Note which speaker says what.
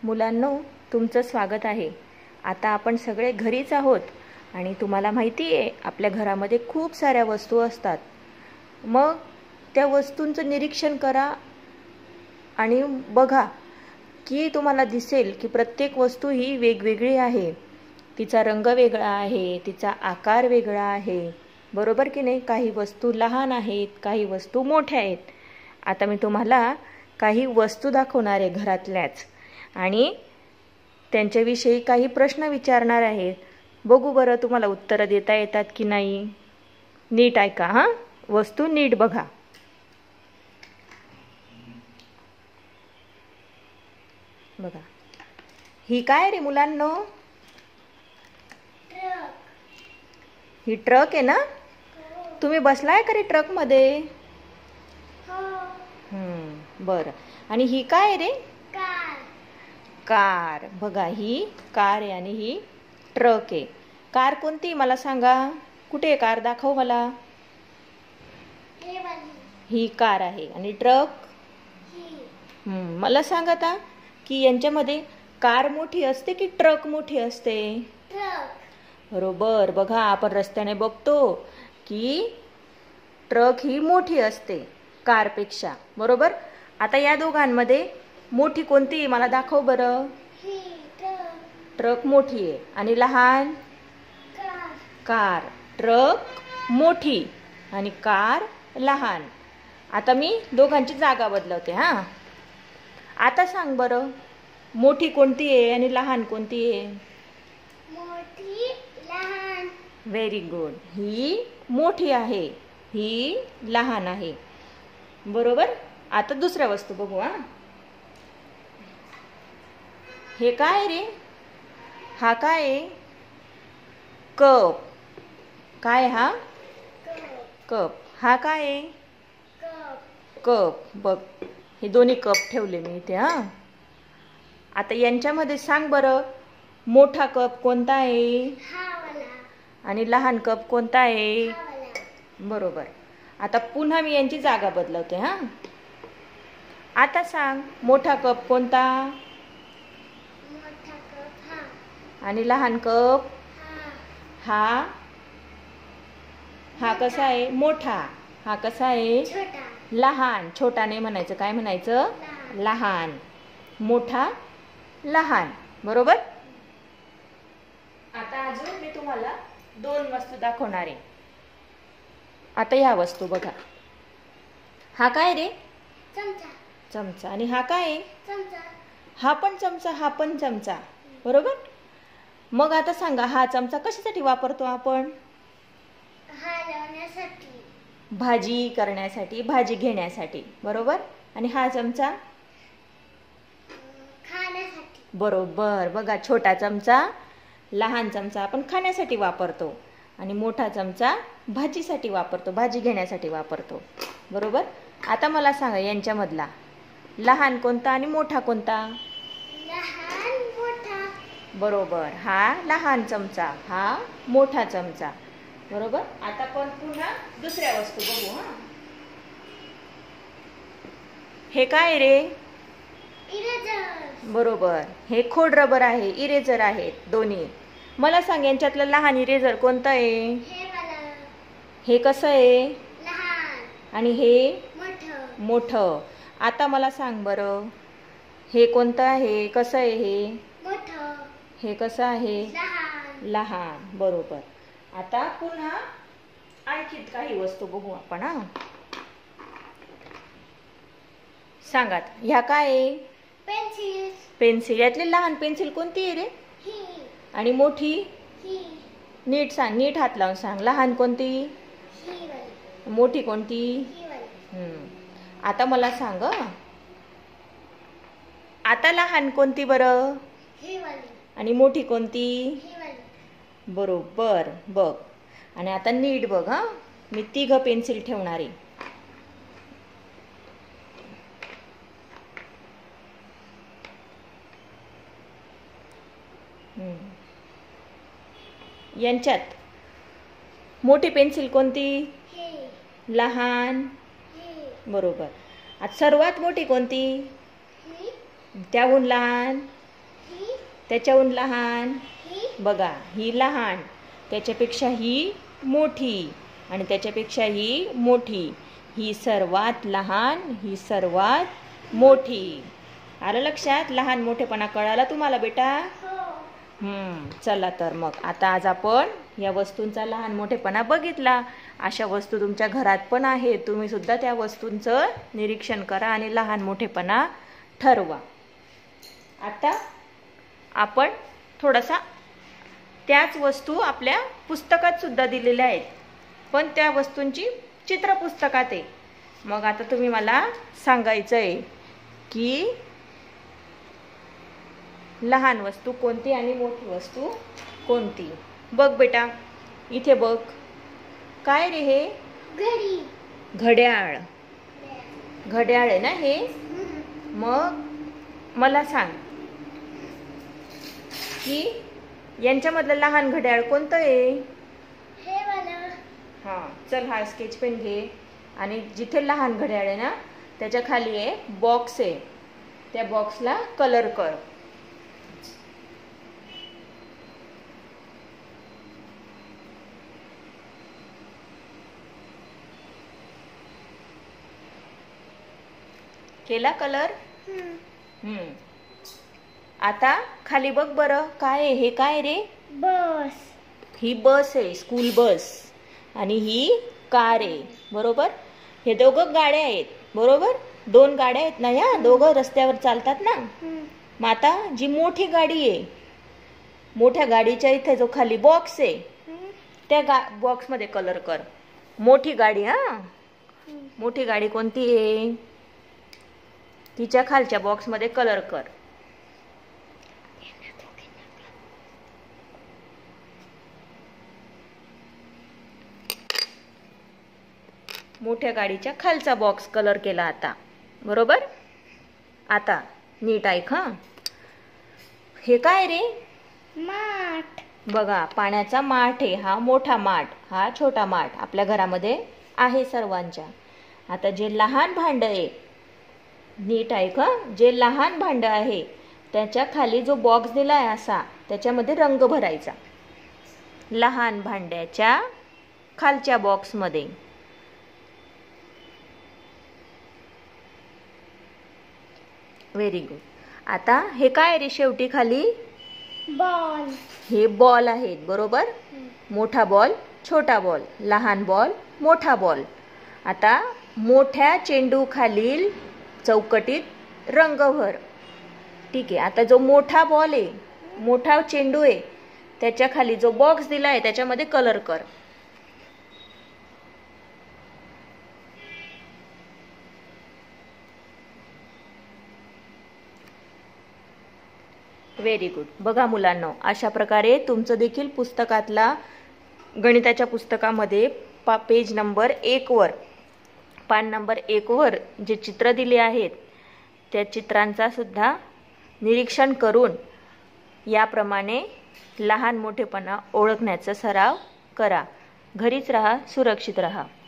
Speaker 1: मुलांनो, तुमचं स्वागत आहे। आता आपण सगळे घरीच आहोत आणि तुम्हाला माहिती आहे आपल्या घरामध्ये खूप साऱ्या वस्तू असतात। मग त्या वस्तूंचं निरीक्षण करा आणि बघा की तुम्हाला दिसेल की प्रत्येक वस्तू ही वेगवेगळी आहे। तिचा रंग वेगळा आहे, तिचा आकार वेगळा आहे, बरोबर की नाही? काही वस्तू लहान आहेत, काही वस्तू मोठ्या आहेत। आता मी तुम्हाला काही वस्तू दाखवणार आहे घरातल्याच आणि त्यांच्याविषयी काही प्रश्न विचारणार आहे। बघू बरं तुम्हाला उत्तर देता येतात की नाही। नीट ऐका हां, वस्तू नीट बघा। बघा, ही काय रे मुलांनो? ही ट्रक आहे ना? तुम्ही बसलाय का रे ट्रक मध्ये? बरं। आणि ही काय रे? कार। बघा, ही कार आहे आणि ही ट्रक आहे। कार कोणती मला सांगा? कुठे आहे कार? दाखव मला। ही कार आहे आणि ट्रक? मला सांग आता की यांच्यामध्ये कार मोठी असते की ट्रक मोठी असते? बरोबर। बघा, आपण रस्त्याने बघतो की ट्रक ही मोठी असते कारपेक्षा, बरोबर। आता या दोघांमध्ये मोठी कोणती मला दाखव बरं। ट्रक मोठी आहे आणि लहान? कार। ट्रक मोठी आणि कार लहान। आता मी दोघांची जागा बदलवते हां। आता सांग बरं, मोठी कोणती आहे आणि लहान कोणती आहे?
Speaker 2: मोठी लहान।
Speaker 1: Very good. ही मोठी आहे, ही लहान आहे, बरोबर। आता दुसऱ्या वस्तू बघू हां। हे काय रे? हा काय आहे? कप। काय हा? कप। हा काय आहे? कप। बघ, हे दोन्ही कप ठेवले मी इथे हां। आता यांच्यामध्ये सांग बरं, मोठा कप कोणता आहे आणि लहान कप कोणता आहे? बरोबर। आता पुन्हा मी यांची जागा बदलवते हां। आता सांग, मोठा कप कोणता आणि लहान कप? हा कसा आहे? मोठा। हा कसा आहे? लहान। छोटा नाही म्हणायचं, काय म्हणायचं? लहान। मोठा, लहान, बरोबर। आता अजून मी तुम्हाला दोन वस्तू दाखवणार आहे। आता ह्या वस्तू बघा। हा काय रे? चमचा। आणि हा काय आहे? हा पण चमचा, हा पण चमचा, बरोबर। मग आता सांगा, हा चमचा कशासाठी वापरतो आपण? भाजी करण्यासाठी, भाजी घेण्यासाठी, बरोबर। आणि हा चमचा? बरोबर। बघा, छोटा चमचा, लहान चमचा आपण खाण्यासाठी वापरतो आणि मोठा चमचा भाजीसाठी वापरतो, भाजी घेण्यासाठी वापरतो, बरोबर। आता मला सांगा, यांच्यामधला लहान कोणता आणि मोठा कोणता? बरोबर। हा लहान चमचा, हा मोठा चमचा, बरोबर। आता पण पुन्हा दुसऱ्या वस्तू बघू हां। हे काय रे? बरोबर। हे खोड रबर आहे, इरेजर आहेत दोन्ही। मला सांग, यांच्यातलं लहान इरेजर कोणतं आहे? हे कसं आहे? आणि हे मोठं। आता मला सांग बरं, हे कोणतं आहे? कसं आहे हे? हे कसं आहे? लहान, बरोबर। आता पुन्हा आणखी काही वस्तू बघू आपण हां। सांगा, ह्या काय आहे? पेन्सिल। यातली लहान पेन्सिल कोणती आहे रे? आणि मोठी? नीट सांग, नीट हात लावून सांग। लहान कोणती? मोठी कोणती? आता मला सांग, आता लहान कोणती बरं आणि मोठी कोणती? बरोबर। बघ, आणि आता नीट बघ हां, मी 3 पेन्सिल ठेवणार आहे। यांच्यात मोठी पेन्सिल कोणती? लहान, बरोबर। आता सर्वात मोठी कोणती? त्याहून लहान? त्याच्याहून लहान
Speaker 2: ही
Speaker 1: बघा, ही लहान, त्याच्यापेक्षा ही मोठी आणि त्याच्यापेक्षा ही मोठी, ही सर्वात लहान, ही सर्वात मोठी. आलं लक्षात? लहान मोठेपणा कळाला तुम्हाला बेटा? चला तर मग आता आज आपण या वस्तूंचा लहान मोठेपणा बघितला. अशा वस्तू तुमच्या घरात पण आहेत. तुम्ही सुद्धा त्या वस्तूंचं निरीक्षण करा आणि लहान मोठेपणा ठरवा. आता आपण थोडासा त्याच वस्तू आपल्या पुस्तकात सुद्धा दिलेल्या आहेत, पण त्या वस्तूंची चित्रपुस्तकात आहे. मग आता तुम्ही मला सांगायचं आहे की लहान वस्तू कोणती आणि मोठी वस्तू कोणती. बघ बेटा, इथे बघ, काय रे हे?
Speaker 2: घडी.
Speaker 1: घड्याळ. घड्याळ आहे ना हे? मग मला सांग की यांच्यामधलं लहान घड्याळ कोणतं आहे?
Speaker 2: हे वाला.
Speaker 1: हां, चल हा स्केच पेन घे आणि जिथे लहान घड्याळ आहे ना त्याच्या खाली एक बॉक्स आहे, त्या बॉक्सला कलर कर. केला कलर? आता खाली बघ बरं, काय आहे हे? काय रे?
Speaker 2: बस.
Speaker 1: ही बस आहे, स्कूल बस, आणि ही कार आहे. बरोबर? हे दोघं गाड्या आहेत. बरोबर? दोन गाड्या आहेत ना, ह्या दोघं रस्त्यावर चालतात ना. मग आता जी मोठी गाडी आहे, मोठ्या गाडीच्या इथे जो खाली बॉक्स आहे त्या बॉक्समध्ये कलर कर. मोठी गाडी. मोठी गाडी कोणती आहे? तिच्या खालच्या बॉक्समध्ये कलर कर. मोठ्या गाडीच्या खालचा बॉक्स कलर केला आता. बरोबर? आता नीट ऐक. हे काय रे?
Speaker 2: माठ.
Speaker 1: बघा, पाण्याचा माठ आहे. हा मोठा माठ, हा छोटा माठ आपल्या घरामध्ये आहे सर्वांच्या. आता जे लहान भांड आहे, नीट ऐक, जे लहान भांड आहे त्याच्या खाली जो बॉक्स दिलाय असा, त्याच्यामध्ये रंग भरायचा. लहान भांड्याच्या खालच्या बॉक्समध्ये. Very good. आता हे काय रे शेवटी खाली?
Speaker 2: बॉल.
Speaker 1: हे बॉल आहेत. बरोबर? मोठा बॉल, छोटा बॉल, लहान बॉल, मोठा बॉल. आता मोठ्या चेंडू खालील चौकटीत रंग भर. ठीक आहे. आता जो मोठा बॉल आहे, मोठा चेंडू आहे, त्याच्या खाली जो बॉक्स दिलाय त्याच्यामध्ये कलर कर. Very good. बघा मुलांनो, अशा प्रकारे तुमचं देखील पुस्तकातला गणिताच्या पुस्तकामध्ये पेज नंबर 1 वर, पान नंबर 1 वर जे चित्र दिले आहेत त्या चित्रांचा सुद्धा निरीक्षण करून याप्रमाणे लहान मोठेपणा ओळखण्याचा सराव करा. घरीच राहा, सुरक्षित राहा.